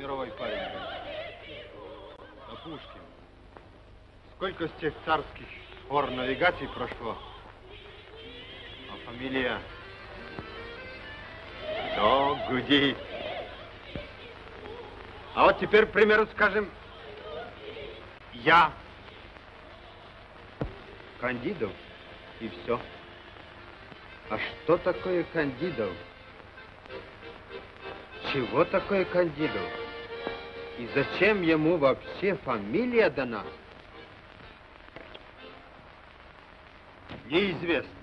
мировой парень был. А Пушкин. Сколько с тех царских пор навигаций прошло, а фамилия все гудит. А вот теперь, к примеру, скажем, я Кандидов, и все. А что такое Кандидов? Чего такое Кандидов? И зачем ему вообще фамилия дана? Неизвестно.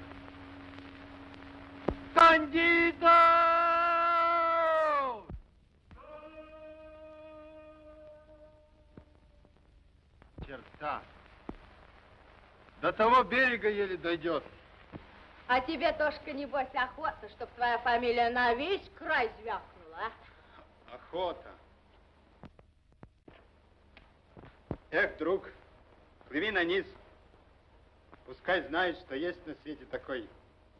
Кандидов! Черта. До того берега еле дойдет. А тебе, Тошка, небось, охота, чтоб твоя фамилия на весь край звякнула, а? Охота. Эх, друг, плыви на низ. Пускай знает, что есть на свете такой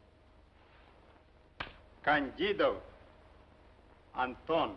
Кандидов Антон.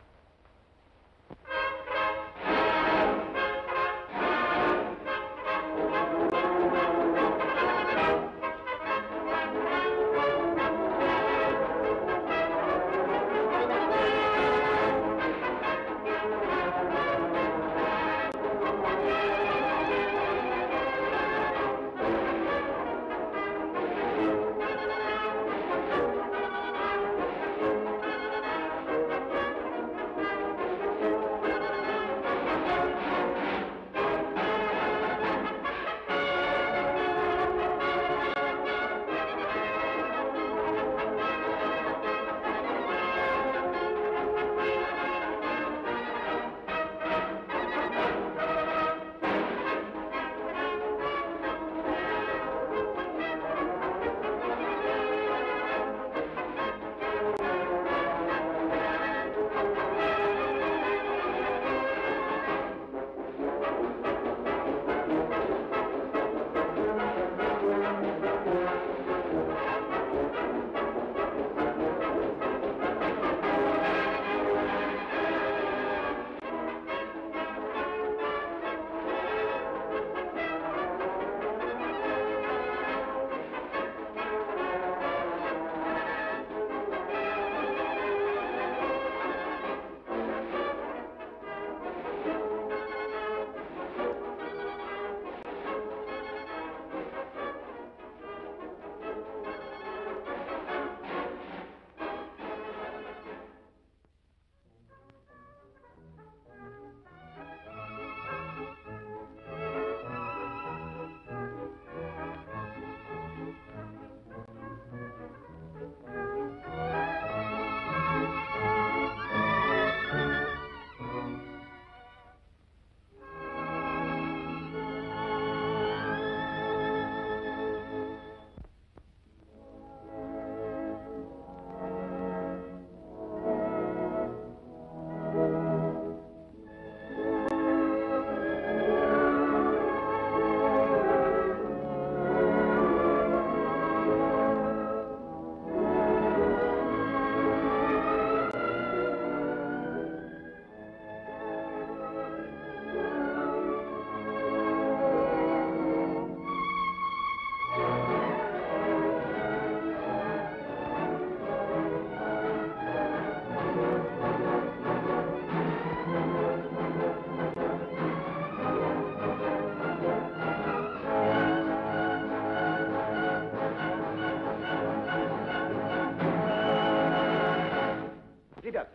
Ребята,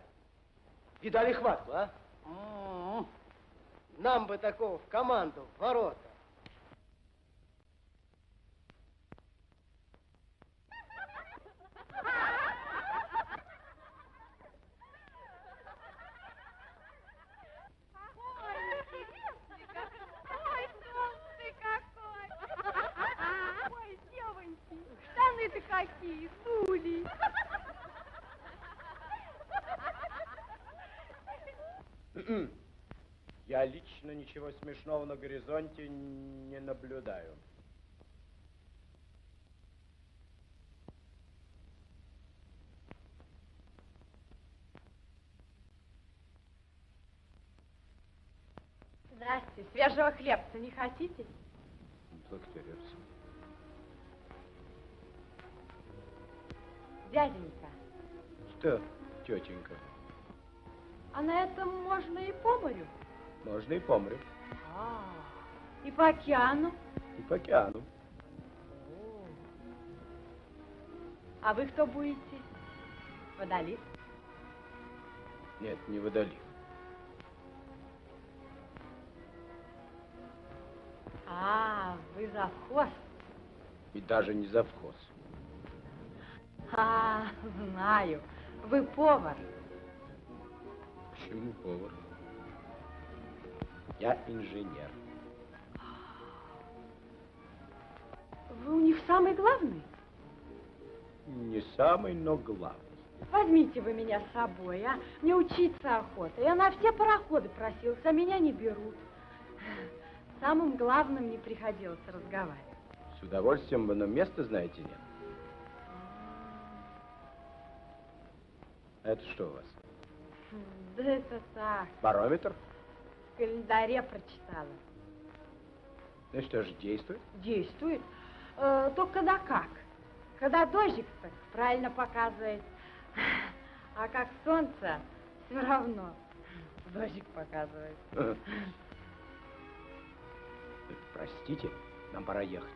видали хватку, а? Нам бы такого в команду, в ворота. Ой, девоньки, штаны-то какие, дули. Я лично ничего смешного на горизонте не наблюдаю. Здрасте. Свежего хлебца не хотите? Благодарю. Дяденька, Что, тетенька? а на этом можно и по морю? Можно и по морю, И по океану? и по океану. А вы кто будете? Водолив? Нет, не водолив. Вы завхоз? И даже не завхоз. Знаю. Вы повар. Почему повар? Я инженер. Вы у них самый главный? Не самый, но главный. Возьмите вы меня с собой, а? Мне учиться охота. Я на все пароходы просился, а меня не берут. Самым главным не приходилось разговаривать. С удовольствием, но места, знаете, нет. Это что у вас? Да это так, Барометр? в календаре прочитала. Ну что же, действует? Действует. Только когда как? Когда дождик, так правильно показывает. А как солнце, все равно дождик показывает. Простите, нам пора ехать.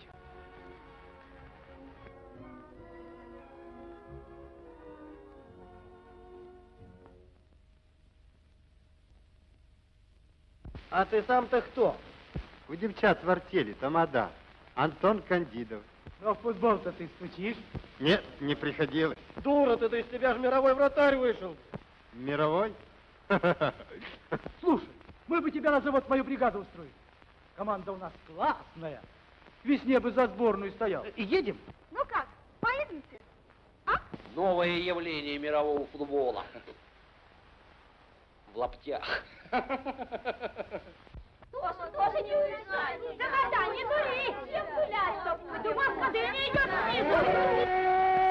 А ты сам-то кто? У девчат в артели, тамада. Антон Кандидов. Ну, а в футбол-то ты стучишь? Нет, не приходилось. Дура ты, из тебя же мировой вратарь вышел. Мировой? Слушай, мы бы тебя на завод в мою бригаду устроили. Команда у нас классная. К весне бы за сборную стоял. Едем? Ну как, поедемте? Новое явление мирового футбола. В лаптях. Тоже не уезжай. Да, не дури. Всем гулять, чтоб ты, господи, не идешь снизу.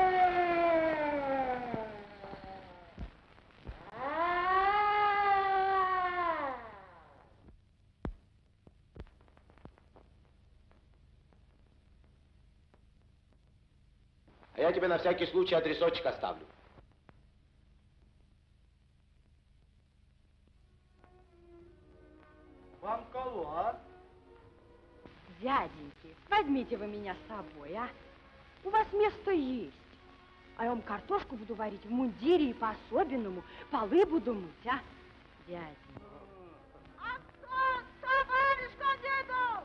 А я тебе на всякий случай адресочек оставлю. Вам кого, а? Дяденьки, возьмите вы меня с собой, а? У вас место есть. А я вам картошку буду варить в мундире и по-особенному. Полы буду мыть, а? Дяденька. Товарищ Кандидов!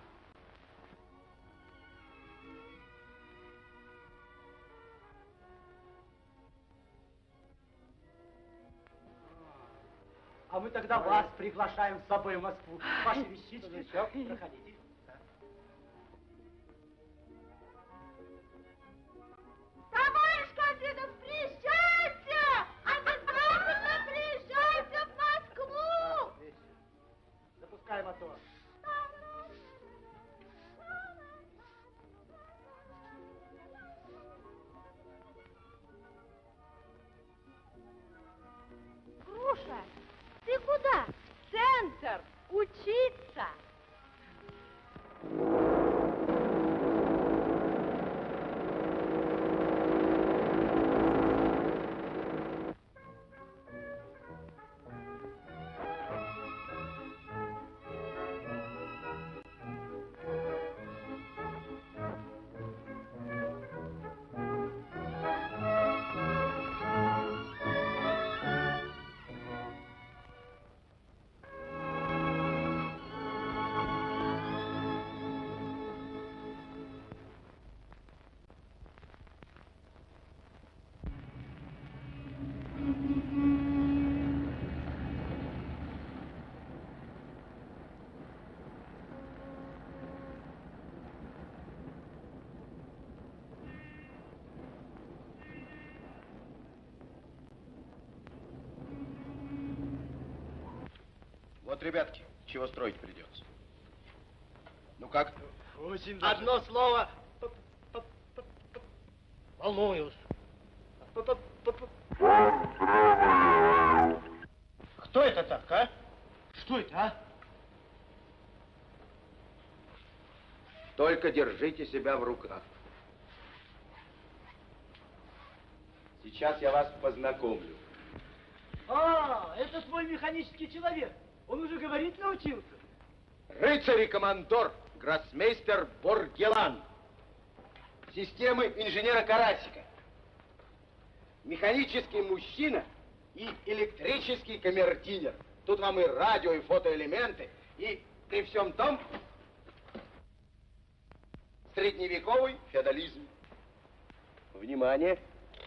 А мы тогда вас приглашаем с собой в Москву. Ваши вещички. Все, проходите. Товарищ Кандидов, приезжайте! Обязательно приезжайте в Москву! Запускай мотор. Груша, ты куда? В центр. Учиться. Вот, ребятки, чего строить придется. Ну как? Очень даже. Одно слово. Волнуюсь. Кто это так, а? Что это, а? Только держите себя в руках. Сейчас я вас познакомлю. А, это твой механический человек. Он уже говорить научился. Рыцарь и командор, гроссмейстер Боргелан. Системы инженера Карасика. Механический мужчина и электрический камердинер. Тут вам и радио, и фотоэлементы, и при всем том средневековый феодализм. Внимание!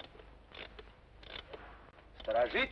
Сторожить!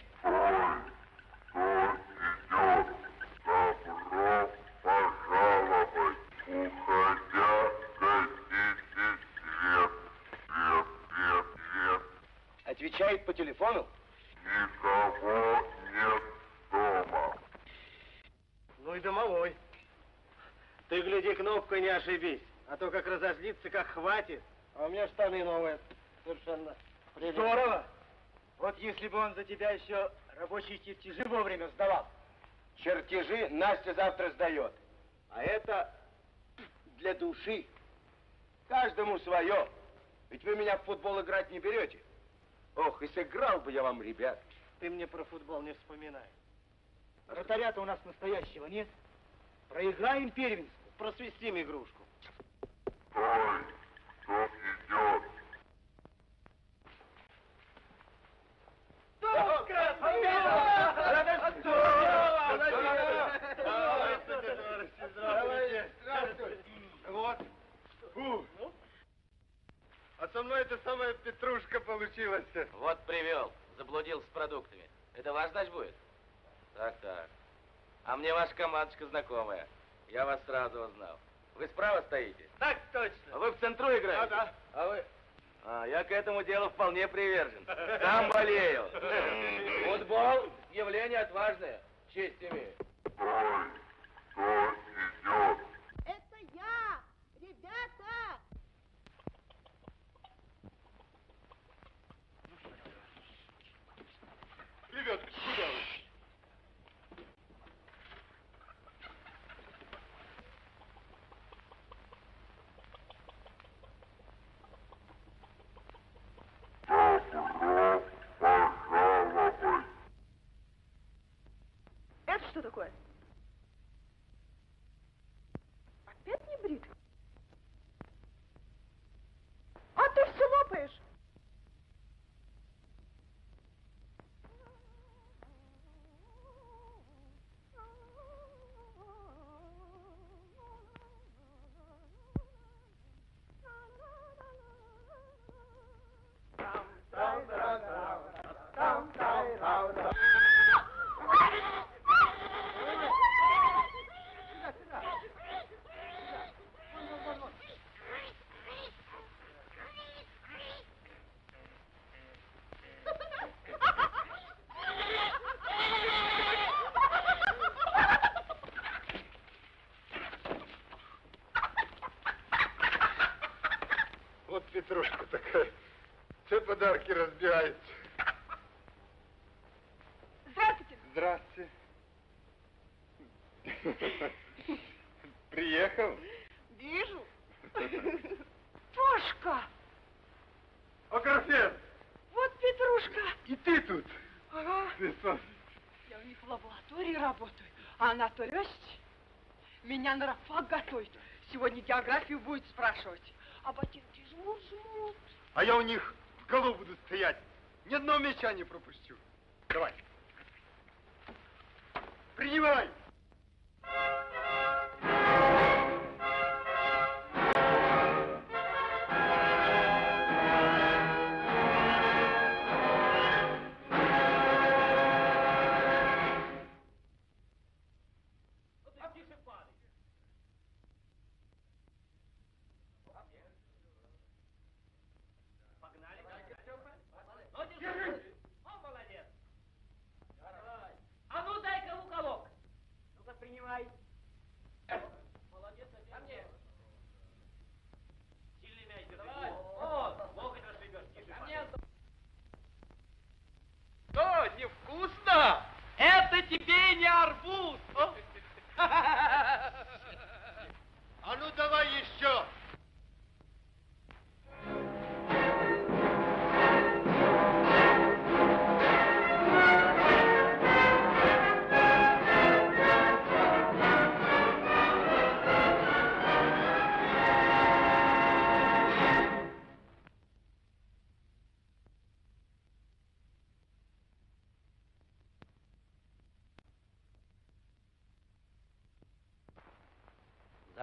Отвечает по телефону. Никого нет дома. Ну и домовой. Ты гляди, кнопкой не ошибись, а то как разозлиться, как хватит. А у меня штаны новые, совершенно прелестно. Здорово. Вот если бы он за тебя еще рабочие чертежи вовремя сдавал. Чертежи Настя завтра сдает. А это для души. Каждому свое. Ведь вы меня в футбол играть не берете. Ох, и сыграл бы я вам, ребят. Ты мне про футбол не вспоминай. Вратаря-то у нас настоящего нет. Проиграем первенство. Просвистим игрушку. Стой, кто идет? Вот. А со мной эта самая петрушка получилась. Вот привел. Заблудился с продуктами. Это ваш дач будет? Так. А мне ваша командочка знакомая. Я вас сразу узнал. Вы справа стоите? Так точно. А вы в центру играете? Да. А вы? Я к этому делу вполне привержен. Сам болею. Футбол – явление отважное. Честь имею. Стой, кто идет? Это я! Ребята! Ребят, куда вы? Добро пожаловать. Это что такое? Опять не брит? А ты все лопаешь? Вот петрушка такая. Все подарки разбирается. Здравствуйте! Здравствуйте. Приехал? Вижу. Пошка! Акарфен, Вот Петрушка! и ты тут? Ага. Ты смотри. Я у них в лаборатории работаю, а Анатолий Осич меня на рабфак готовит. Сегодня географию будет спрашивать. А ботинки жмут. А я у них в голу буду стоять. Ни одного мяча не пропущу. Давай. Принимай! А ну дай-ка уголок. Ну-ка, принимай.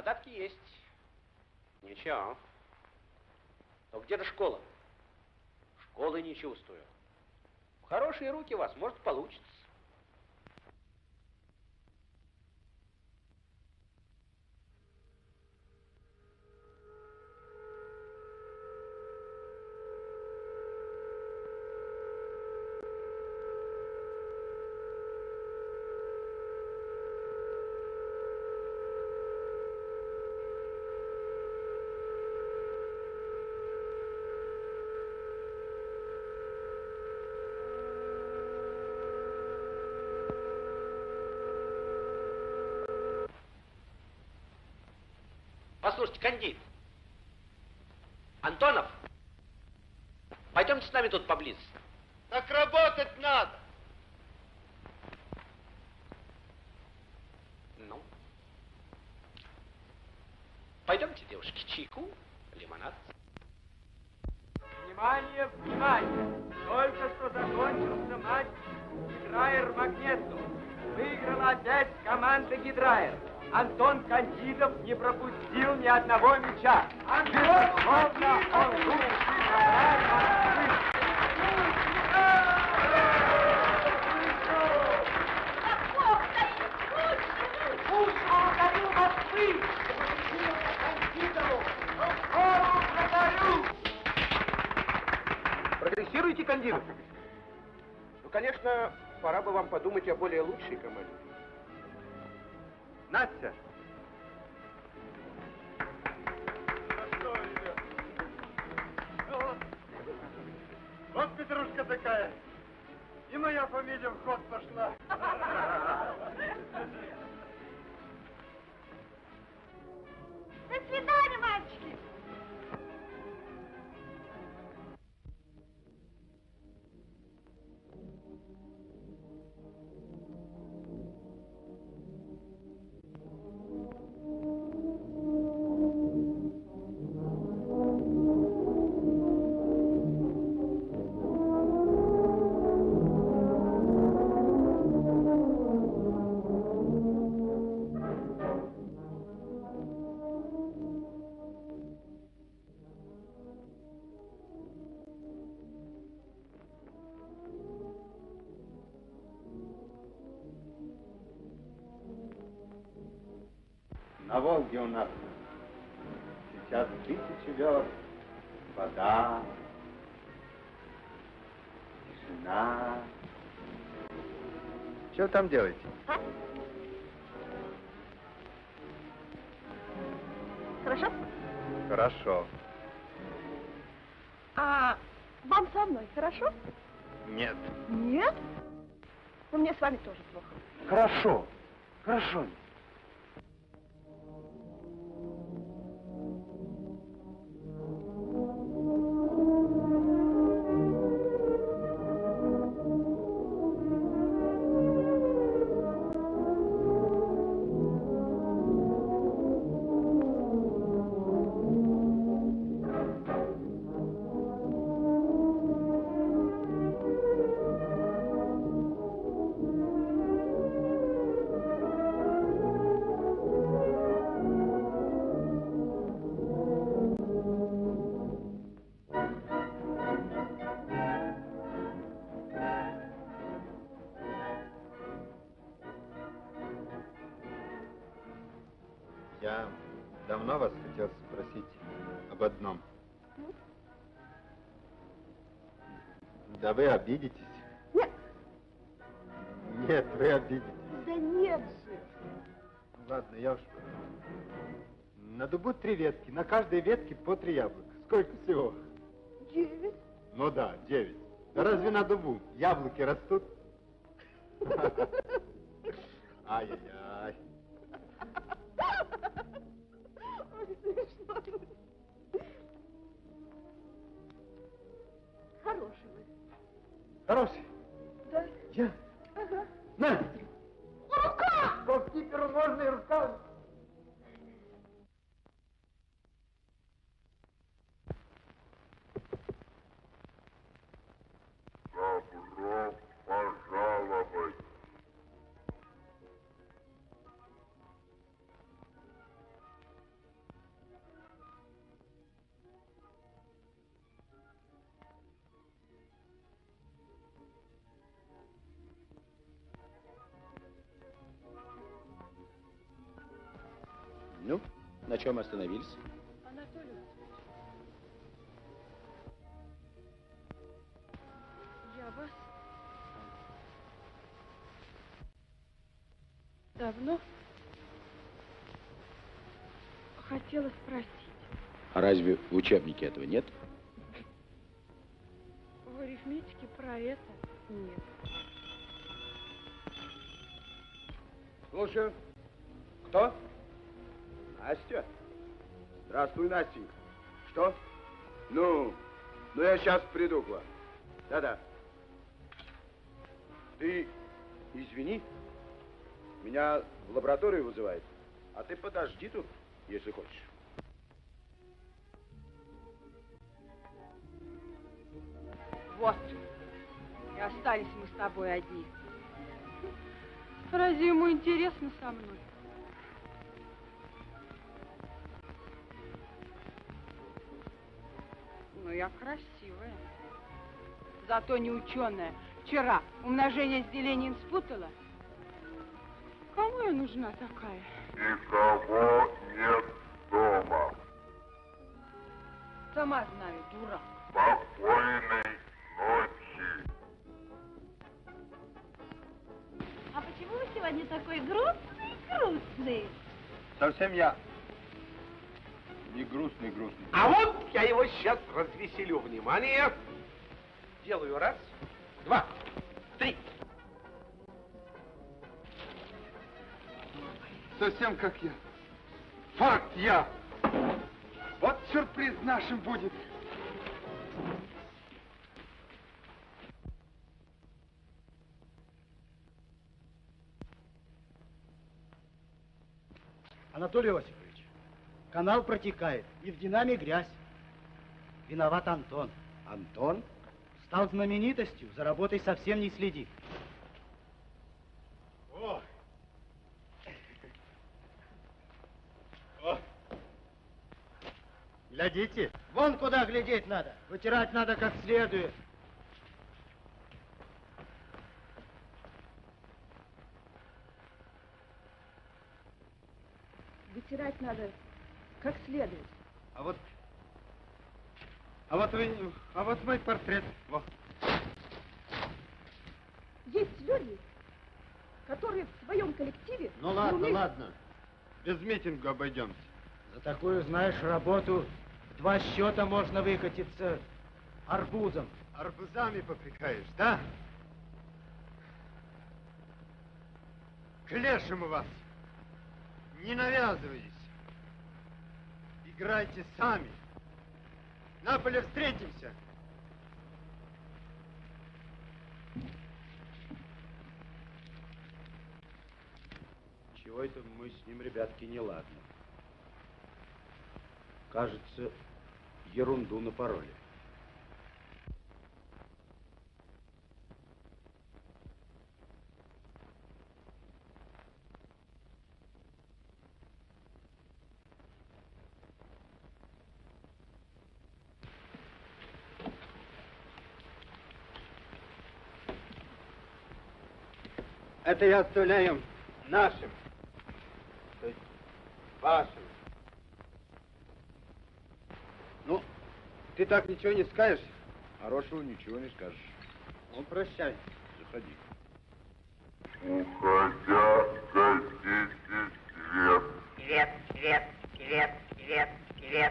Задатки есть. Ничего. Но где-то школа. Школы не чувствую. В хорошие руки вас, может, получится. Послушайте, кандид. Антонов, пойдемте с нами тут поблизости. Так работать надо. Ну. Пойдемте, девушки, чайку, лимонад. Внимание, внимание! Только что закончился матч Гидрайер Магнету. Выиграла опять команда Гидрайер. Антон Кандидов не пропустил ни одного мяча. Безусловно, он лучший вратарь Москвы. Прогрессируйте, Кандидов. Ну, конечно, пора бы вам подумать о более лучшей команде. Настя! Вот петрушка такая. И моя фамилия в ход пошла. До свидания, мальчики. На Волге у нас сейчас 1000 верст. Вода, тишина. Что вы там делаете? Хорошо? Хорошо. А вам со мной хорошо? Нет. Нет? Ну, мне с вами тоже плохо. Хорошо. Хорошо. Я давно вас хотел спросить об одном. Да вы обидитесь? Нет. Нет, вы обидитесь. Да нет же. Ладно, я уж... На дубу 3 ветки, на каждой ветке по 3 яблока. Сколько всего? 9. Ну да, 9. Да разве на дубу яблоки растут? Ай-яй-яй. Ой, смешно. Хороший вы. Хороший. Да? Я? Ага. На! Рука! Голкиперу можно и руками. Добро пожаловать. На чем остановились? Анатолий Васильевич, я вас давно хотела спросить. А разве в учебнике этого нет? В арифметике про это нет. Слушаю. Кто? Настя? Здравствуй, Настенька. Что? Ну, я сейчас приду к вам. Да-да. Ты извини, меня в лабораторию вызывает, а ты подожди тут, если хочешь. Вот. И остались мы с тобой одни. Разве ему интересно со мной? Ну, я красивая. Зато не ученая. Вчера умножение с делением спутала. Кому я нужна такая? Никого нет дома. Сама знаю, дура. Спокойной ночи. А почему вы сегодня такой грустный? Совсем я не грустный. А вот я его сейчас развеселю. Внимание! Делаю раз, два, три. Совсем как я. Факт я. Вот сюрприз нашим будет. Анатолий Осипович, канал протекает, и в динаме грязь. Виноват Антон. Антон? Стал знаменитостью, за работой совсем не следит. О! Глядите. Вон куда глядеть надо. Вытирать надо как следует. Вытирать надо как следует. А вот мой портрет. Во. Есть люди, которые в своем коллективе... Ну ладно, ладно. Без митинга обойдемся. За такую, знаешь, работу в 2 счета можно выкатиться арбузом. Арбузами попрекаешь, да? К лешему вас. Не навязывайтесь. Играйте сами. На поле встретимся. Чего это мы с ним, ребятки, неладно? Кажется, ерунду напороли. Это я оставляю нашим, то есть вашим. Ну, ты так ничего не скажешь? Хорошего ничего не скажешь. Ну, прощай. Заходи. Уходя, гасите свет. Свет.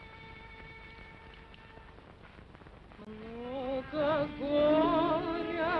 Много горя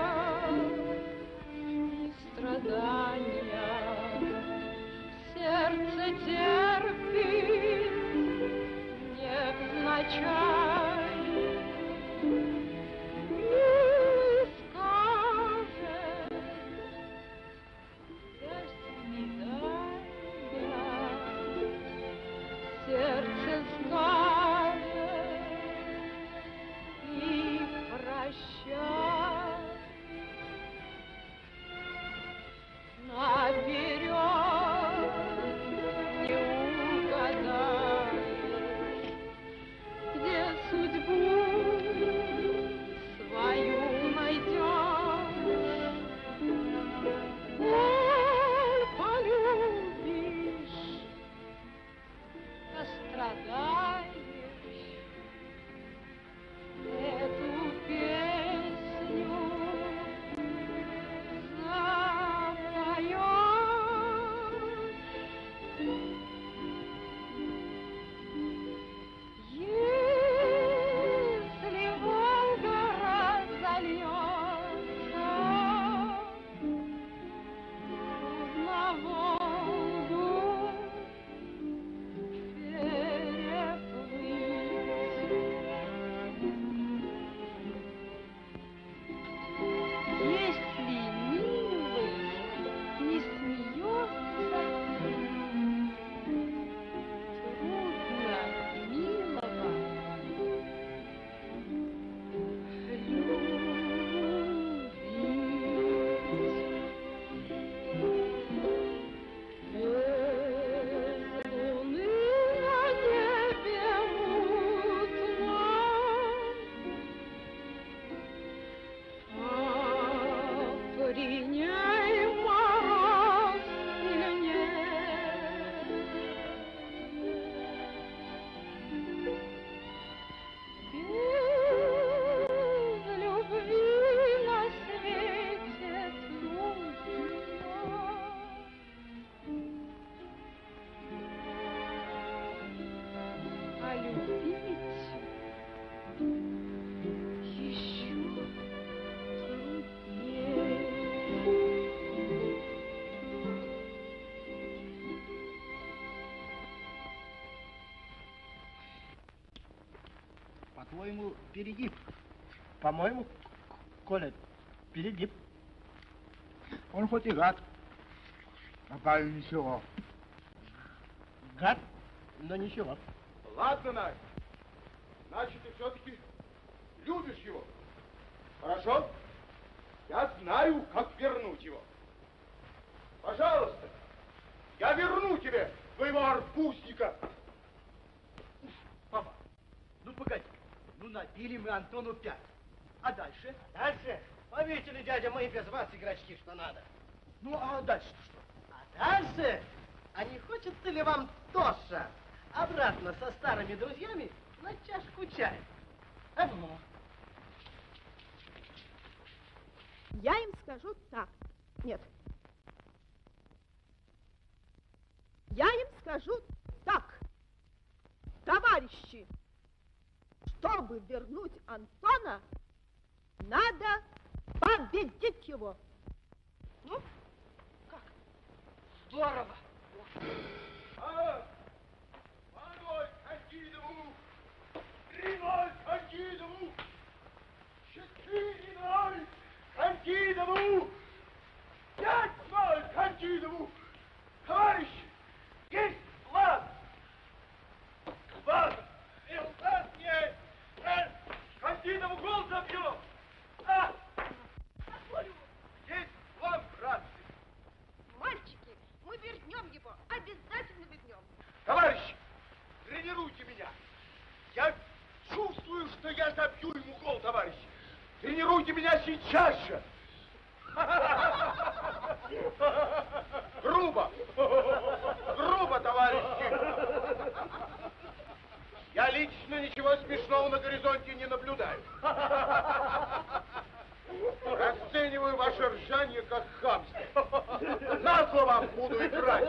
синей мороз или нет. Без любви на свете трудно. А любить еще труднее. По-твоему, перегиб. По-моему, Коля, перегиб. Он хоть и гад, а правильно ничего. Гад, но ничего. Ладно, Настя. Значит, ты все-таки любишь его. Хорошо? Я знаю, как вернуть его. Пожалуйста, я верну тебе твоего арбузника. Папа, ну погоди. Ну набили мы Антону 5. А дальше? Дальше? Поверьте, дядя, мы и без вас игрочки, что надо. Ну, а дальше-то что? А дальше? А не хочется ли вам Тоша обратно со старыми друзьями на чашку чая? А? Я им скажу так. Нет. Я им скажу так. Товарищи, чтобы вернуть Антона, надо победить его. Ну, как? Здорово! Маной Кандидову! 3-0 Кандидову! 4-0 Кандидову! 5-0 Кандидову! Товарищи, есть план! План! И у нас нет! Кандидову гол забьем! А! Есть план, братцы! Мальчики, мы вернем его, обязательно вернем. Товарищи, тренируйте меня. Я чувствую, что я забью ему гол, товарищи. Тренируйте меня сейчас же. Грубо. Грубо, товарищи. Я лично ничего смешного на горизонте не наблюдаю. Расцениваю ваше ржание как хамство. На зло вам буду играть.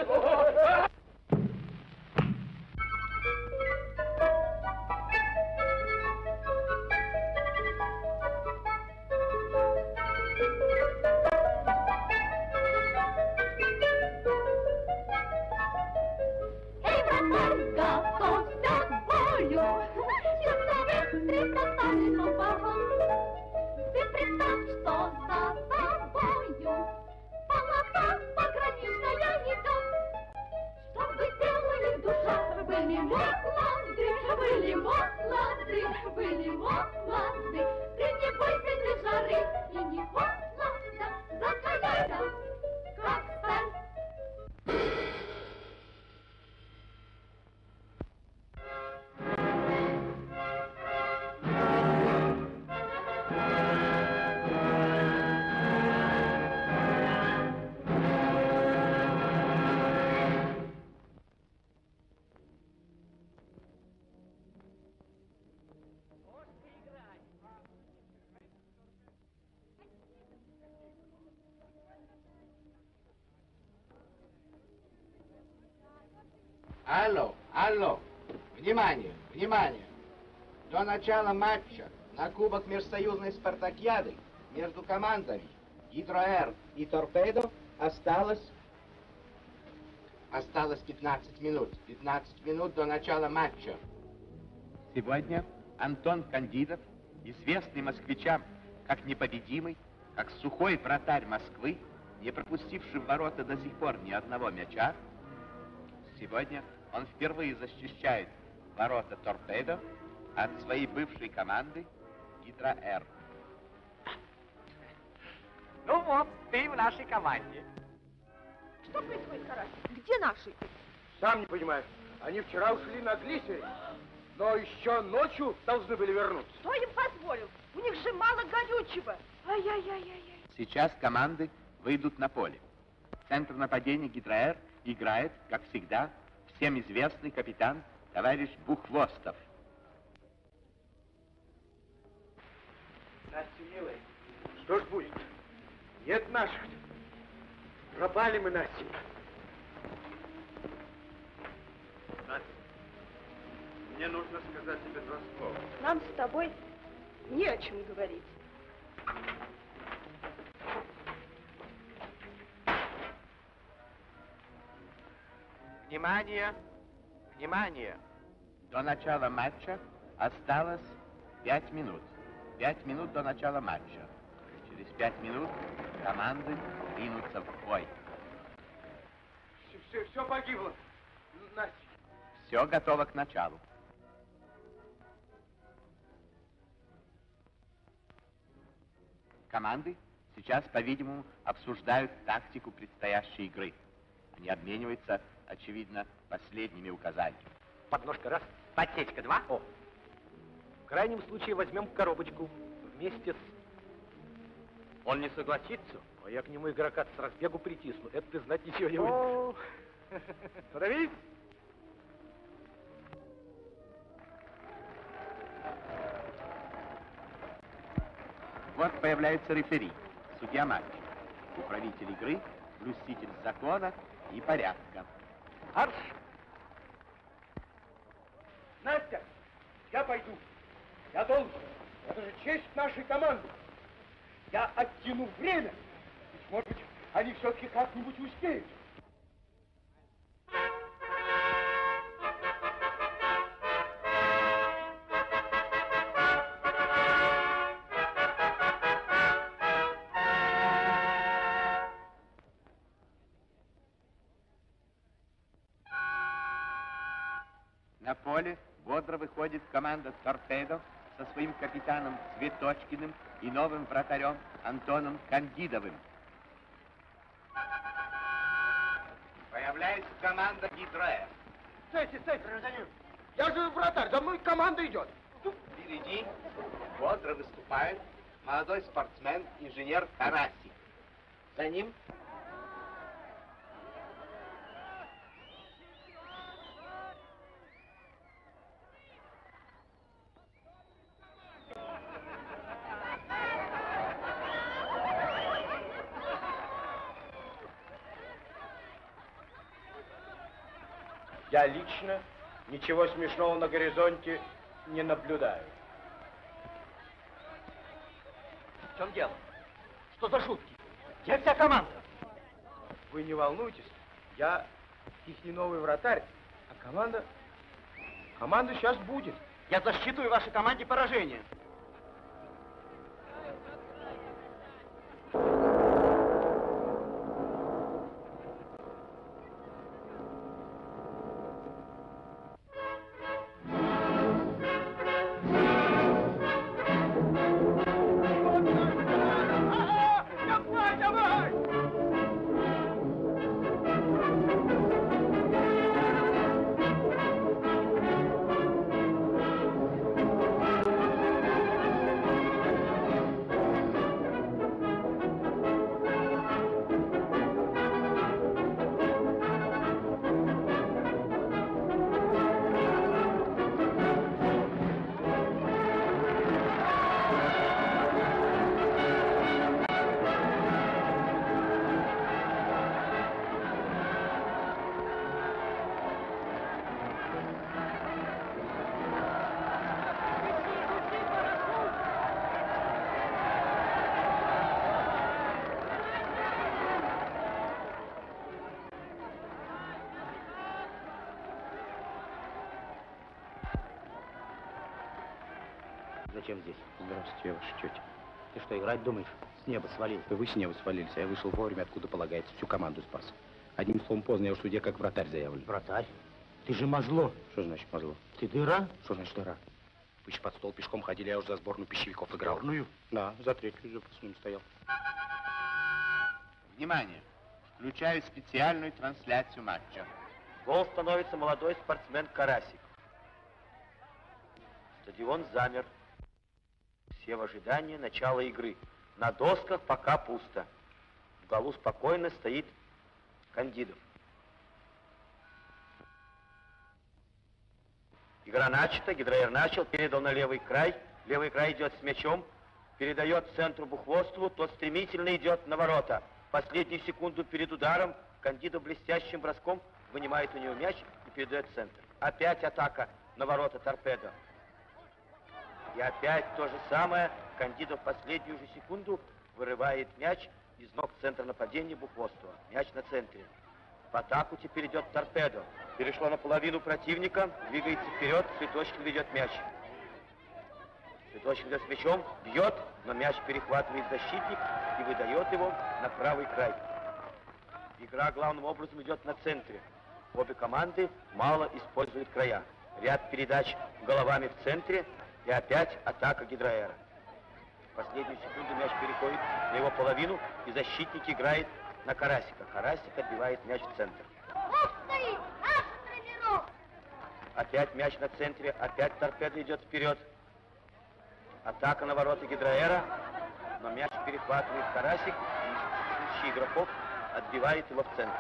Эй, вратарь, готовься к бою. Часовых прикасались лупахом. Ты представь, что за тобою полоса пограничная идет. Чтобы тело и душа были молоды, были молоды, были молоды. Ты не бойся ни жары и ни холода, закаляйся, как сталь. Алло, алло, внимание, внимание. До начала матча на Кубок межсоюзной спартакиады между командами Гидроэр и Торпедо осталось 15 минут. 15 минут до начала матча. Сегодня Антон Кандидов, известный москвичам как непобедимый, как сухой вратарь Москвы, не пропустивший в ворота до сих пор ни одного мяча, сегодня он впервые защищает ворота Торпедо от своей бывшей команды Гидроэр. Ну вот, ты в нашей команде. Что происходит, Карась? Где наши? Сам не понимаю. Они вчера ушли на глиссере, но еще ночью должны были вернуться. Кто им позволил? У них же мало горючего. Ай-яй-яй-яй-яй. Сейчас команды выйдут на поле. Центр нападения Гидраэр играет, как всегда, всем известный капитан товарищ Бухвостов. Настя, милая, что ж будет? Нет наших. Пропали мы, Настя. Настя, мне нужно сказать тебе два слова. Нам с тобой не о чем говорить. Внимание! Внимание! До начала матча осталось 5 минут. 5 минут до начала матча. Через 5 минут команды ринутся в бой. Все погибло. Настя. Все готово к началу. Команды сейчас, по-видимому, обсуждают тактику предстоящей игры. Они обмениваются, очевидно, последними указаниями. Подножка раз, подсечка два. О. В крайнем случае возьмем коробочку вместе с... Он не согласится, а я к нему игрока с разбегу притисну. Это ты знать ничего не будешь. Становись! Вот появляется рефери, судья матча, управитель игры, блюститель закона и порядка. Арш! Настя, я пойду. Я должен. Это же честь нашей команды. Я оттяну время. Ведь, может быть, они все-таки как-нибудь успеют. На поле бодро выходит команда «Торпедо» со своим капитаном Цветочкиным и новым вратарем Антоном Кандидовым. Появляется команда «Гидраэр». Стойте, гражданин. Я же вратарь, за мной команда идет. Впереди бодро выступает молодой спортсмен, инженер Карасик. За ним Я лично ничего смешного на горизонте не наблюдаю. В чем дело? Что за шутки? Где вся команда? Вы не волнуйтесь, я ихний новый вратарь, а команда сейчас будет. Я засчитываю вашей команде поражение. Зачем здесь? Здравствуйте, ваша тетя. Ты что, играть думаешь? С неба свалился. Вы с неба свалились, а я вышел вовремя, откуда полагается. Всю команду спас. Одним словом, поздно, я в суде как вратарь заявлен. Вратарь? Ты же мазло. Что значит мазло? Ты дыра? Что значит дыра? Вы еще под стол пешком ходили, я уже за сборную пищевиков играл. Сборную? Да, за третью запасную стоял. Внимание! Включаю специальную трансляцию матча. Гол становится молодой спортсмен Карасик. Стадион замер. Все в ожидании начала игры. На досках пока пусто. В углу спокойно стоит Кандидов. Игра начата, Гидроер начал, передал на левый край. Левый край идет с мячом, передает центру Бухвостову, тот стремительно идет на ворота. Последнюю секунду перед ударом Кандидов блестящим броском вынимает у него мяч и передает в центр. Опять атака на ворота Торпедо. И опять то же самое. Кандидов в последнюю же секунду вырывает мяч из ног центра нападения Бухвостова. Мяч на центре. В атаку теперь идет Торпедо. Перешло на половину противника, двигается вперед, Цветочкин ведет мяч. Цветочкин идет с мячом, бьет, но мяч перехватывает защитник и выдает его на правый край. Игра главным образом идет на центре. Обе команды мало используют края. Ряд передач головами в центре и опять атака Гидроэра. В последнюю секунду мяч переходит на его половину, и защитник играет на Карасика. Карасик отбивает мяч в центр. Опять мяч на центре, опять Торпедо идет вперед. Атака на ворота Гидроэра, но мяч перехватывает Карасик, и следующий игроков отбивает его в центр.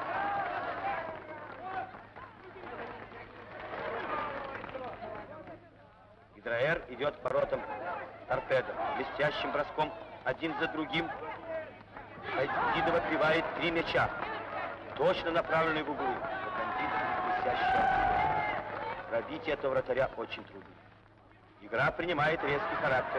Гидроэр идет к воротам Торпедо. Блестящим броском один за другим Кандидов отбивает 3 мяча, точно направленные в углы. Но Кандидов блестяще. Пробить этого вратаря очень трудно. Игра принимает резкий характер.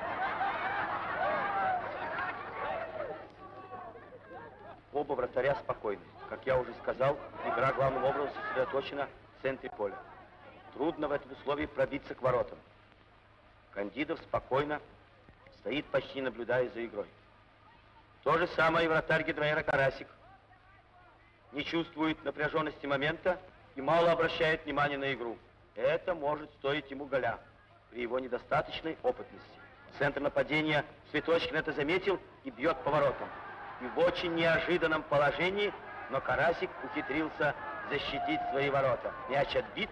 Оба вратаря спокойны. Как я уже сказал, игра главным образом сосредоточена в центре поля. Трудно в этом условии пробиться к воротам. Кандидов спокойно стоит, почти наблюдая за игрой. То же самое и вратарь Гидроэра Карасик. Не чувствует напряженности момента и мало обращает внимания на игру. Это может стоить ему голя при его недостаточной опытности. Центр нападения Цветочкин это заметил и бьет по воротам. И в очень неожиданном положении, но Карасик ухитрился защитить свои ворота. Мяч отбит,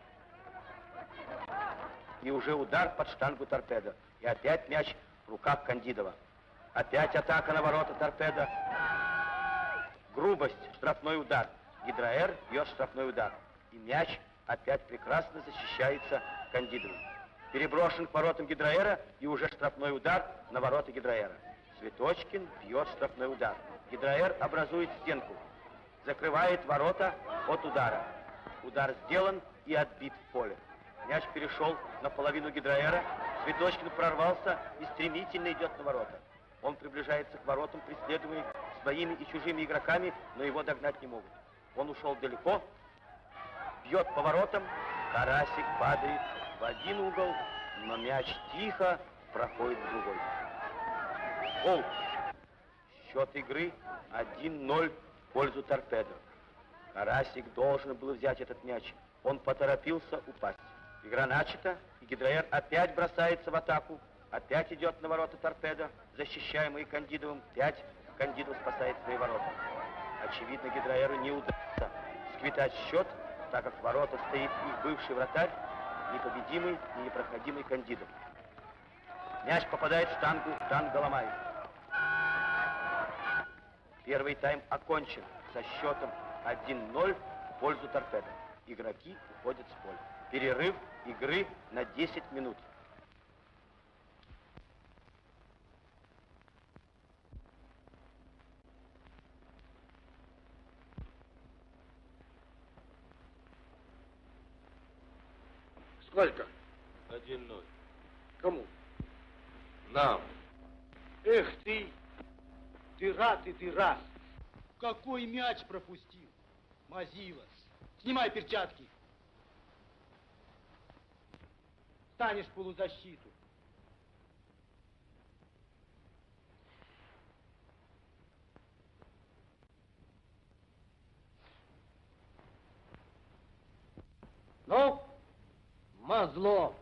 и уже удар под штангу Торпедо. И опять мяч в руках Кандидова. Опять атака на ворота Торпедо. Грубость, штрафной удар. Гидроэр бьет штрафной удар. И мяч опять прекрасно защищается Кандидовым. Переброшен к воротам Гидроэра, и уже штрафной удар на ворота Гидроэра. Цветочкин бьет штрафной удар. Гидроэр образует стенку. Закрывает ворота от удара. Удар сделан и отбит в поле. Мяч перешел на половину Гидроэра. Цветочкин прорвался и стремительно идет на ворота. Он приближается к воротам, преследуемый своими и чужими игроками, но его догнать не могут. Он ушел далеко, бьет по воротам, Карасик падает в один угол, но мяч тихо проходит в другой. Гол. Счет игры 1-0 в пользу Торпедо. Карасик должен был взять этот мяч. Он поторопился упасть. Игра начата, и Гидроэр опять бросается в атаку. Опять идет на ворота Торпедо, защищаемый Кандидовым. 5. Кандидов спасает свои ворота. Очевидно, Гидроэру не удастся сквитать счет, так как в воротах стоит их бывший вратарь, непобедимый и непроходимый Кандидов. Мяч попадает в штангу Галамаев. Первый тайм окончен со счетом 1-0 в пользу Торпедо. Игроки уходят с поля. Перерыв игры на 10 минут. Сколько? 1-0. Кому? Нам. Эх ты, дыра ты, дыра. Какой мяч пропустил? Мазилос. Снимай перчатки. Станешь в полузащиту. Ну, Мазло.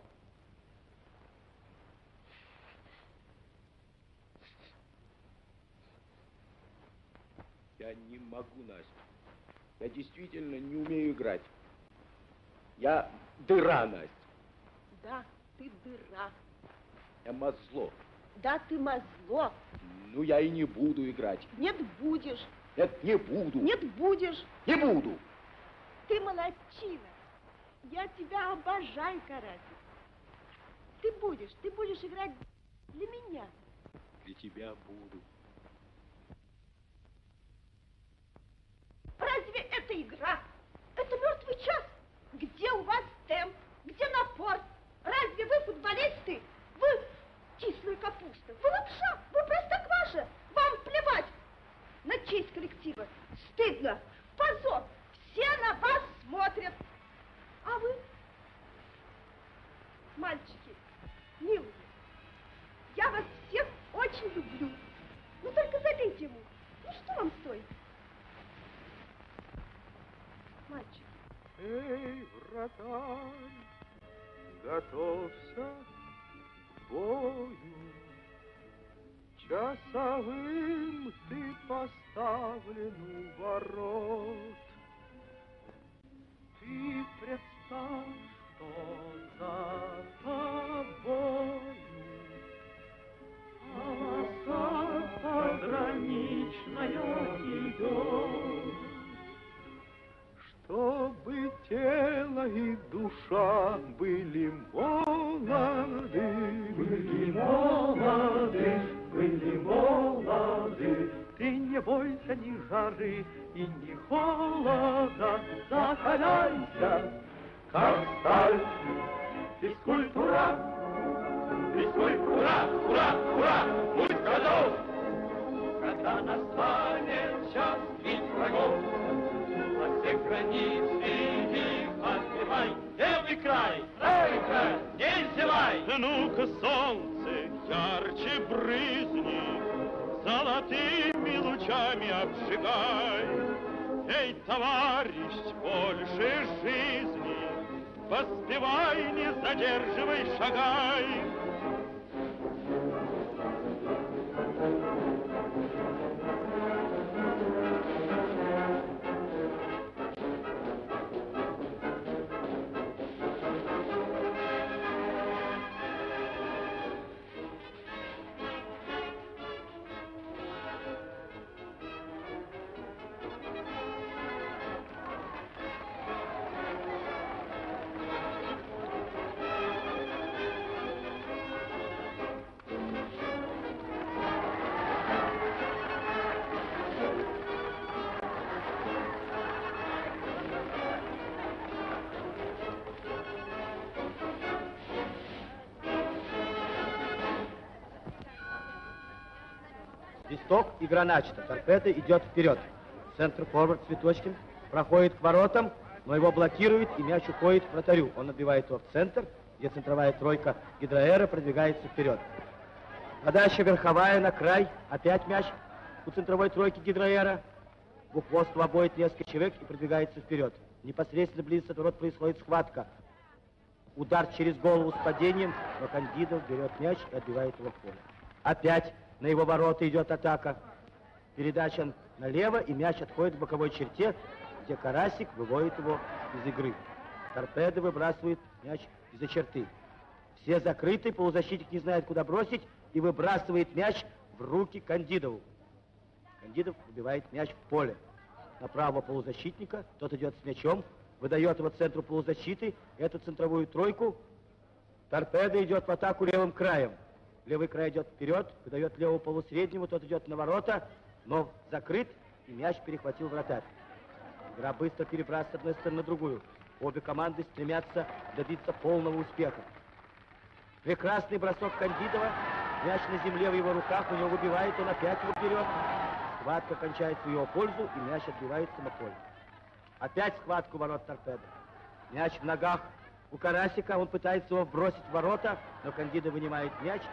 Я не могу, Настя. Я действительно не умею играть. Я дыра, Настя. Да, ты дыра. Я мазло. Да ты мозло. Ну, я и не буду играть. Нет, будешь. Нет, не буду. Нет, будешь. Не буду. Ты молодчина. Я тебя обожаю, Карасик. Ты будешь играть для меня. Для тебя буду. Разве это игра? Это мертвый час. Где у вас темп? Где напор? Разве вы футболисты? Вы кислая капуста. Вы лапша. Вы простокваша. Вам плевать на честь коллектива. Стыдно. Позор. Все на вас смотрят. А вы, мальчики, милые, я вас всех очень люблю. Ну только забейте ему. Ну что вам стоит? Мальчик. Эй, вратарь, готовься к бою. Часовым ты поставлен у ворот. Ты представь, что за тобою полоса пограничная идет. Чтобы тело и душа были молоды, были молоды, были молоды. Ты не бойся ни жары и ни холода, закаляйся, как сталь. Физкультура, физкультура, ура, ура, будь готов, когда настанет час бить врагов. От всех границ их отбивай, левый край, правый край, не зевай. Ну-ка, солнце, ярче брызни, золотыми лучами обжигай. Эй, товарищ, больше жизни, поспевай, не задерживай, шагай. Свисток, игра начата. Торпедо идет вперед. Центр-форвард Цветочкин проходит к воротам, но его блокирует, и мяч уходит к вратарю. Он отбивает его в центр, где центровая тройка Гидроэра продвигается вперед. Подача верховая на край. Опять мяч у центровой тройки Гидроэра. Бухвостов обоит несколько человек и продвигается вперед. Непосредственно близко от ворот происходит схватка. Удар через голову с падением, но Кандидов берет мяч и отбивает его в поле. Опять на его ворота идет атака. Передача налево, и мяч отходит к боковой черте, где Карасик выводит его из игры. Торпедо выбрасывает мяч из-за черты. Все закрыты, полузащитник не знает, куда бросить, и выбрасывает мяч в руки Кандидову. Кандидов выбивает мяч в поле. На правого полузащитника, тот идет с мячом, выдает его центру полузащиты, эту центровую тройку. Торпедо идет в атаку левым краем. Левый край идет вперед, выдает левого полусреднему, тот идет на ворота, но закрыт, и мяч перехватил вратарь. Игра быстро перебрасывается с одной стороны на другую. Обе команды стремятся добиться полного успеха. Прекрасный бросок Кандидова, мяч на земле в его руках, у него выбивает, он опять его берет. Схватка кончается в его пользу, и мяч отбивается на поле. Опять схватку ворот Торпедо. Мяч в ногах у Карасика, он пытается его бросить в ворота, но Кандидов вынимает мяч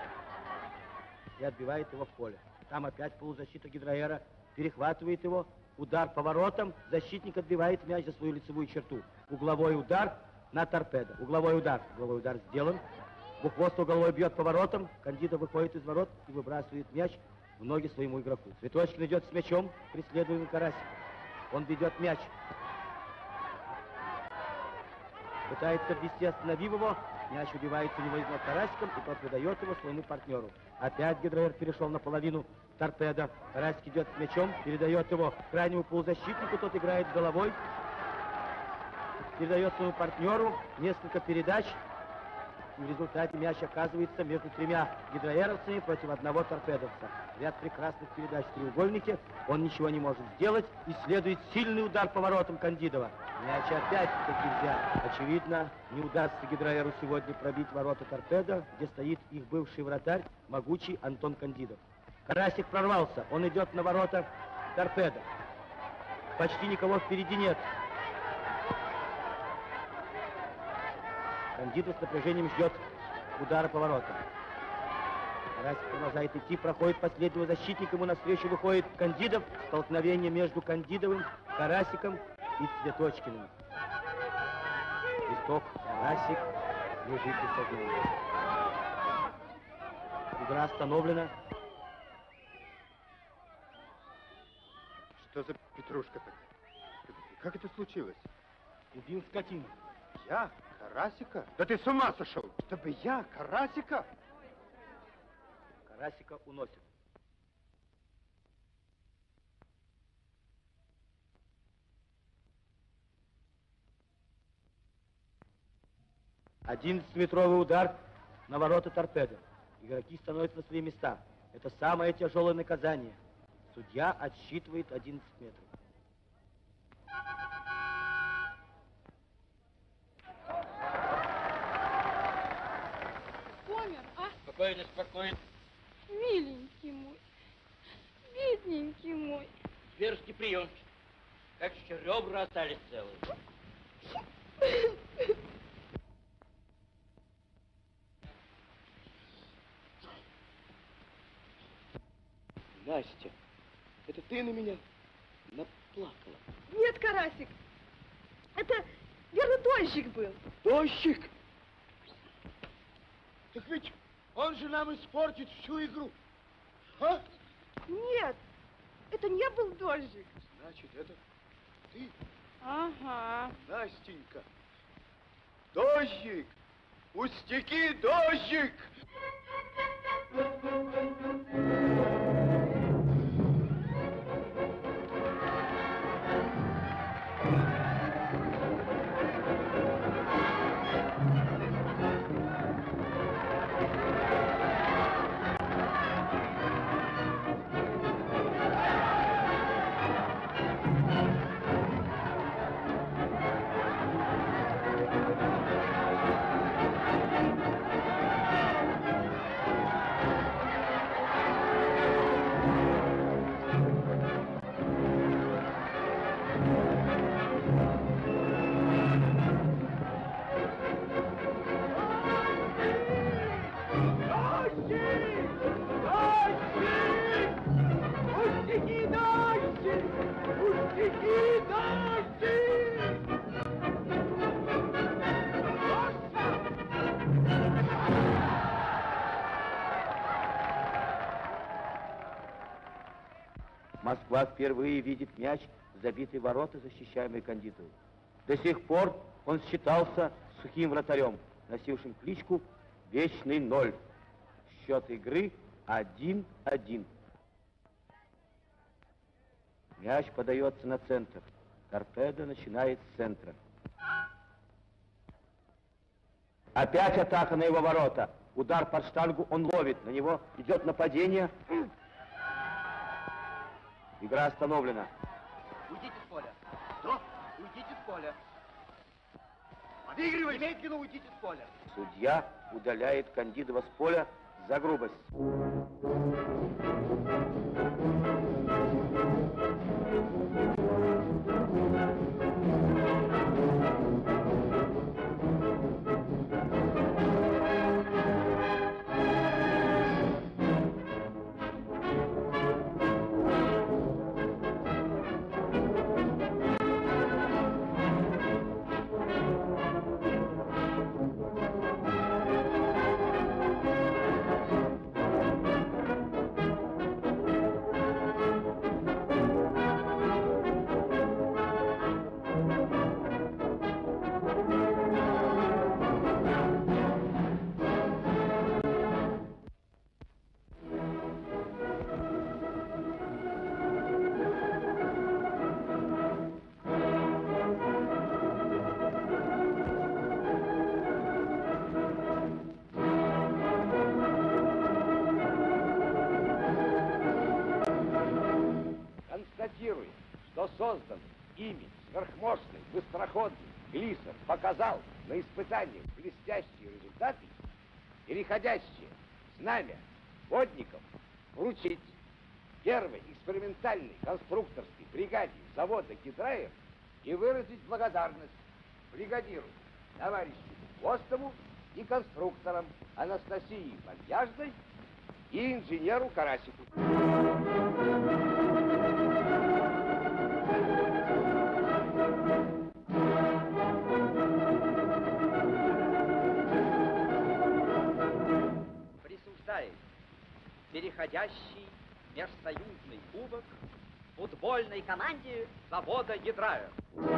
и отбивает его в поле. Там опять полузащита Гидроэра перехватывает его. Удар по воротам, защитник отбивает мяч за свою лицевую черту. Угловой удар на Торпедо. Угловой удар сделан. Бухвостов головой бьет по воротам. Кандидов выходит из ворот и выбрасывает мяч в ноги своему игроку. Цветочкин идет с мячом, преследуемый Карасик. Он ведет мяч. Пытается ввести, остановив его. Мяч убивается у него из ног Карасиком, и тот выдает его своему партнеру. Опять Гидроэр перешел на половину торпеда. Карасик идет с мячом, передает его крайнему полузащитнику, тот играет головой. Передает своему партнеру несколько передач. И в результате мяч оказывается между тремя гидроэровцами против одного торпедовца. Ряд прекрасных передач в треугольнике. Он ничего не может сделать. И следует сильный удар по воротам Кандидова. Мяч опять-таки взят. Очевидно, не удастся гидроэру сегодня пробить ворота торпеда, где стоит их бывший вратарь, могучий Антон Кандидов. Карасик прорвался. Он идет на ворота торпеда. Почти никого впереди нет. Кандидов с напряжением ждет удара по воротам. Карасик продолжает идти, проходит последнего защитника, ему навстречу выходит Кандидов. Столкновение между Кандидовым, Карасиком и Цветочкиным. Свисток, Карасик лежит без сознания. Игра остановлена. Что за петрушка такая? Как это случилось? Убил скотину. Я? Карасика? Да ты с ума сошел! Чтобы я? Карасика? Карасика уносят. Одиннадцатиметровый удар на ворота торпеда. Игроки становятся на свои места. Это самое тяжелое наказание. Судья отсчитывает 11 метров. Помер, а? Спокойно, спокойно. Миленький мой, бедненький мой. Зверский прием. Как еще ребра остались целые. Настя, это ты на меня наплакала? Нет, Карасик, это, верно, дождик был. Дождик? Так ведь он же нам испортит всю игру. А? Нет, это не был дождик. Значит, это ты, Ага. Настенька. Дождик! Пустяки, дождик! Москва впервые видит мяч, забитый в ворота, защищаемый Кандидовым. До сих пор он считался сухим вратарем, носившим кличку «Вечный ноль». Счет игры 1-1. Мяч подается на центр. Торпедо начинает с центра. Опять атака на его ворота. Удар под штангу он ловит. На него идет нападение. Игра остановлена. Уйдите с поля. Что? Уйдите с поля. Подыгрывай! Немедленно уйдите с поля. Судья удаляет Кандидова с поля за грубость. что создан ими сверхмощный, быстроходный глиссер показал на испытаниях блестящие результаты, переходящие в знамя водников, вручить первой экспериментальной конструкторской бригаде завода «Гидраер» и выразить благодарность бригадиру, товарищу Хвостову и конструкторам Анастасии Вальяжной и инженеру Карасику. Присуждает переходящий межсоюзный кубок футбольной команде завода «Гидраер».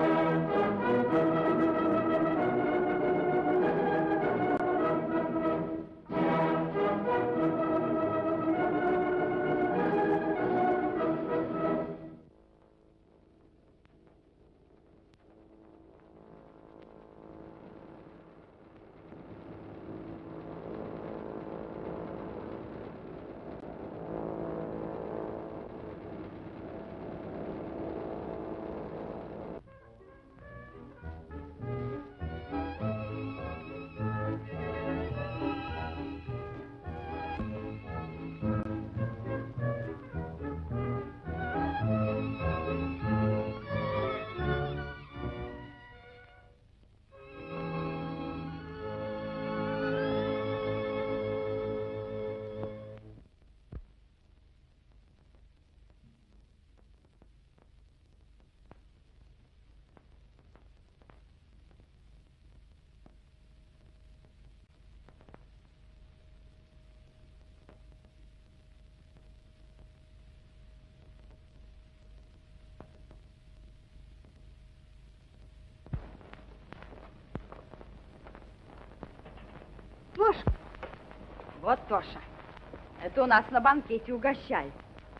Тошка. Вот Тоша. Это у нас на банкете угощает.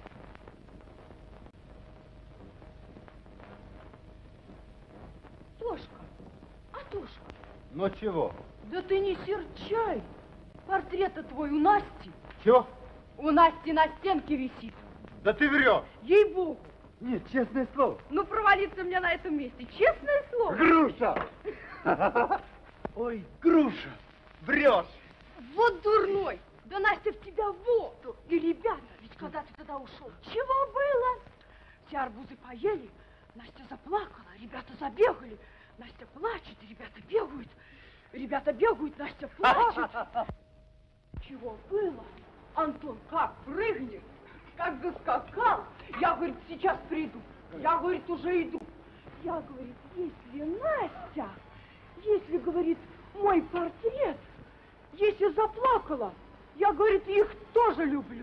Тошка, Тошка. Ну чего? Да ты не серчай. Портрет твой у Насти. Чего? У Насти на стенке висит. Да ты врешь. Ей-богу. Нет, честное слово. Ну, провалиться мне на этом месте. Честное слово. Груша! Ой, Груша, врешь. Вот дурной. Да Настя в тебя вот. И, ребята, ведь когда ты тогда ушел, чего было? Все арбузы поели, Настя заплакала, ребята забегали. Настя плачет, ребята бегают. Ребята бегают, Настя плачет. Чего было? Антон как прыгнет, как заскакал. Я, говорит, сейчас приду. Я, говорит, уже иду. Я, говорит, если Настя, если, говорит, мой портрет, если заплакала, я, говорит, их тоже люблю.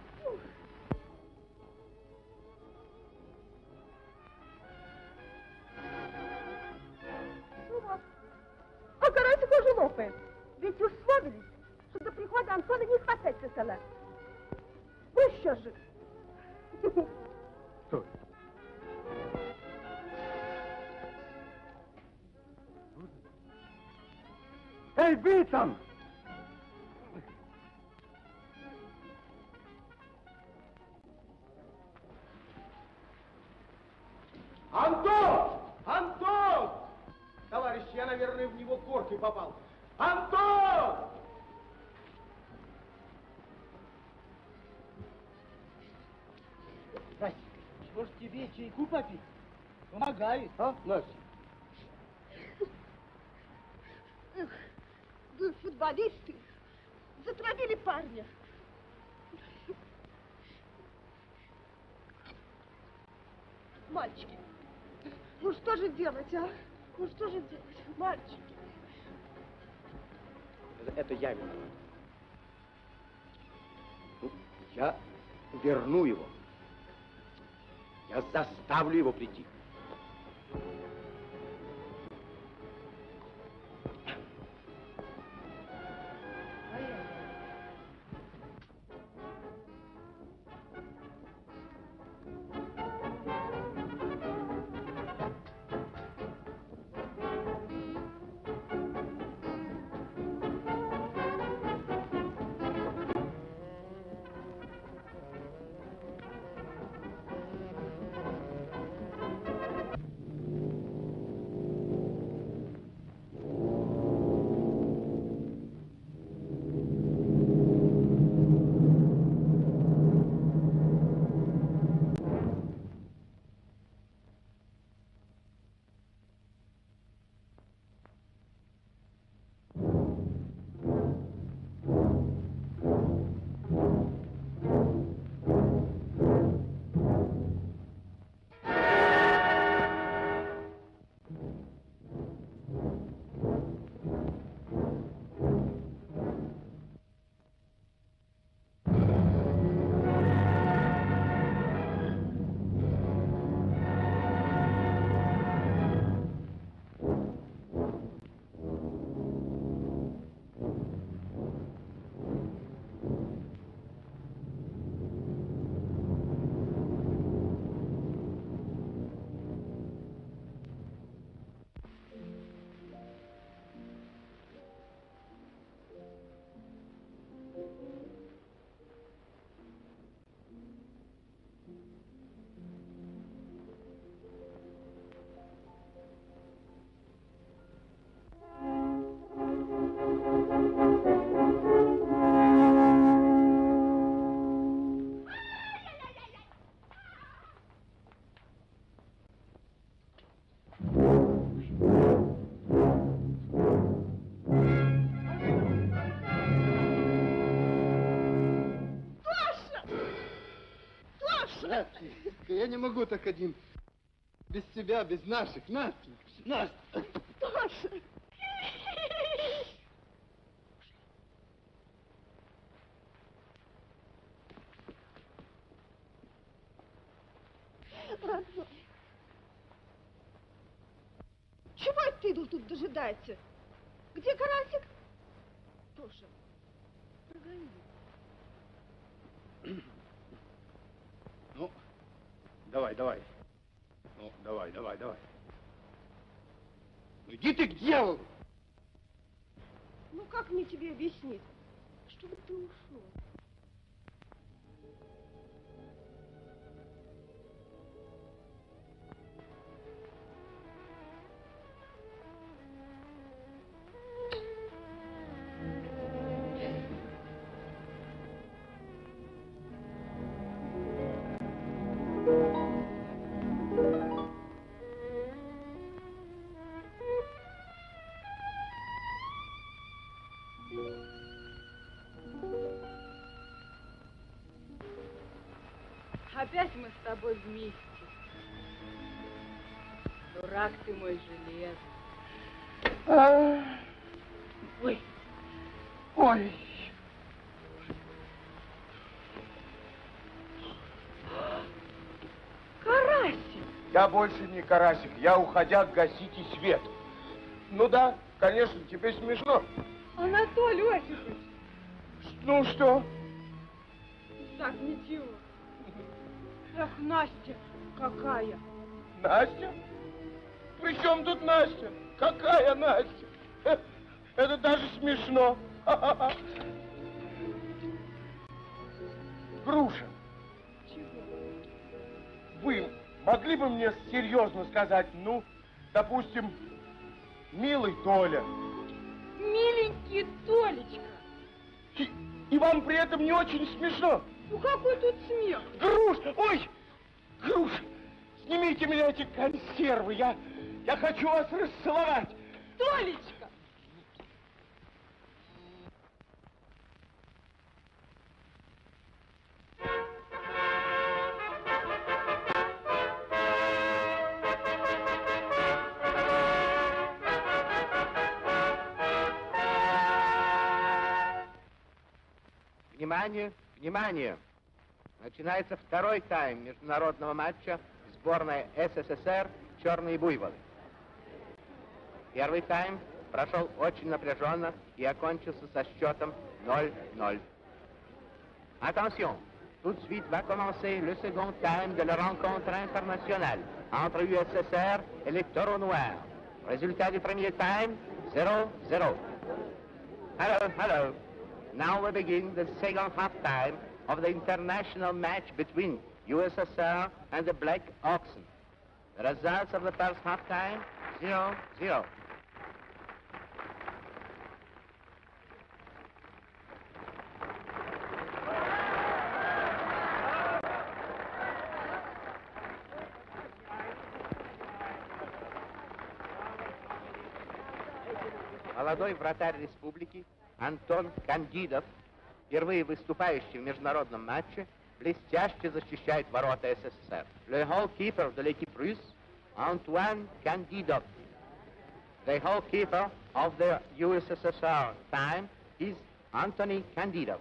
Ну вот. А Карасик уже лопает. Ведь уж сводились, что до прихода Антона не хватать со стола. Ну что же? Стой. Эй, вы там! Антон! Антон! Товарищ, я, наверное, в него коркой попал. Антон! Настя, что ж тебе чайку попить? Помогает, а, Настя? Эх, вы, футболисты, затравили парня. Мальчики, ну что же делать, а? Ну что же делать, мальчики? Это я виноват. Ну, я верну его. Я заставлю его прийти. Настенька, я не могу так один. Без тебя, без наших. Настенька, Настя. Тоша. Родной. Чего это ты тут дожидается? Где карасик? Тоша, прогони. Ну, давай. Ну, давай. Ну, иди ты к дьяволу. Ну, как мне тебе объяснить, чтобы ты ушел? Опять мы с тобой вместе. Дурак ты мой железный. Ой. Карасик! Я больше не карасик, я, уходя, гасите свет. Ну да, конечно, тебе смешно. Анатолий Осипович! Ну что? Так, ничего. Эх, Настя, какая? Настя? При чем тут Настя? Какая Настя? Это даже смешно. Груша. Чего? Вы могли бы мне серьезно сказать, ну, допустим, милый Толя. Миленький Толечка. И вам при этом не очень смешно? Ну какой тут смех? Груша! Ой! Груша! Снимите меня эти консервы! Я хочу вас расцеловать! Толечка! Внимание, внимание! Начинается второй тайм международного матча сборной СССР «Черные буйволы». Первый тайм прошел очень напряженно и окончился со счетом 0-0. Attention, tout de suite va commencer le second time de la rencontre internationale entre USSR et les Taureaux Noirs. Résultat du premier time, 0-0. Hello. Now we begin the second half-time of the international match between USSR and the Black Oxen. The results of the first half-time, 0-0. Молодой вратарь республики Антон Кандидов, впервые выступающий в международном матче, блестяще защищает ворота СССР. Le goalkeeper de l'équipe russe, Antoine Kandidov. The goalkeeper of the USSR time is Anthony Kandidov.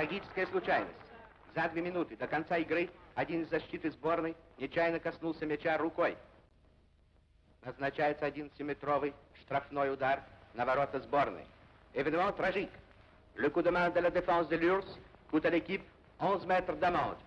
Трагическая случайность. За 2 минуты до конца игры один из защиты сборной нечаянно коснулся мяча рукой. Назначается 11-метровый штрафной удар на ворота сборной. Événement tragique. Le coup de main de la défense de l'URSS coûte à l'équipe 11 mètres d'amende.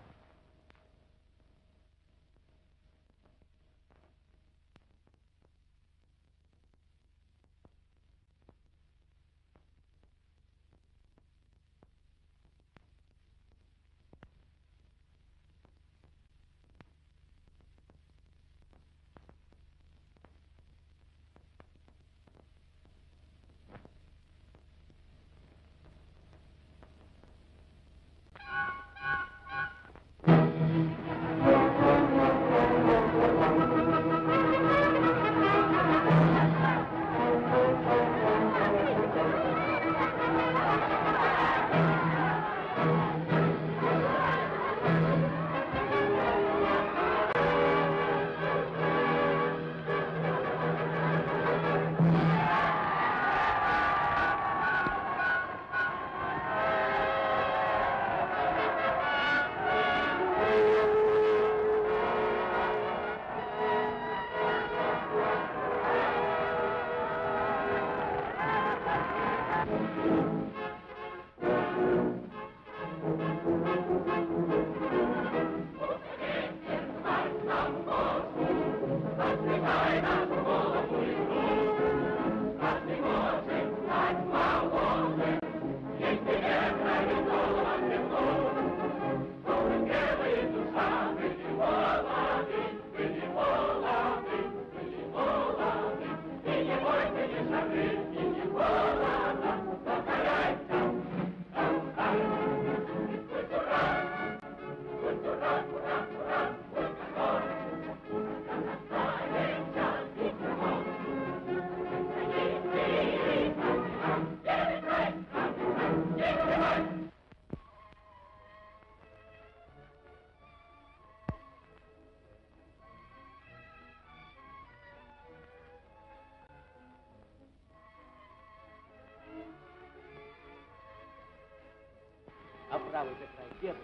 А правый край первый.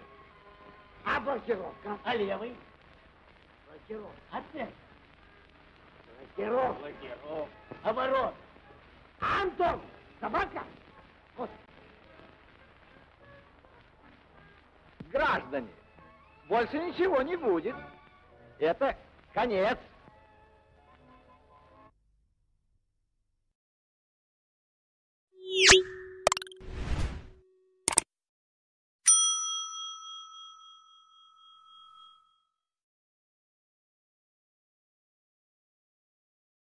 А блокировка? А левый? Блокировка. А центр? Блокировка. Блокировка. А ворот? А Антон? Собака? Вот. Граждане, больше ничего не будет. Это конец.